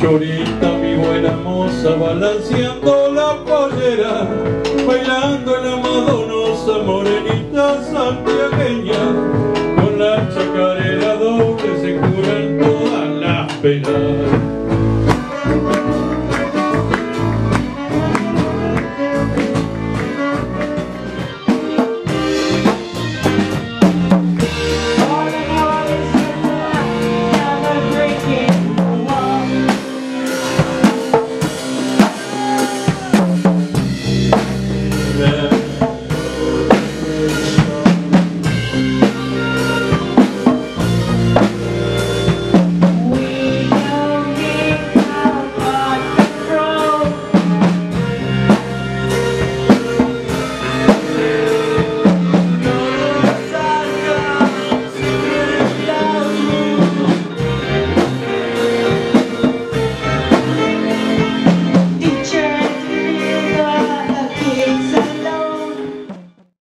Chorita, mi buena moza, balanceando la pollera, bailando en la madonosa, morenita santiagueña, con la chacarera doble se curan todas las penas.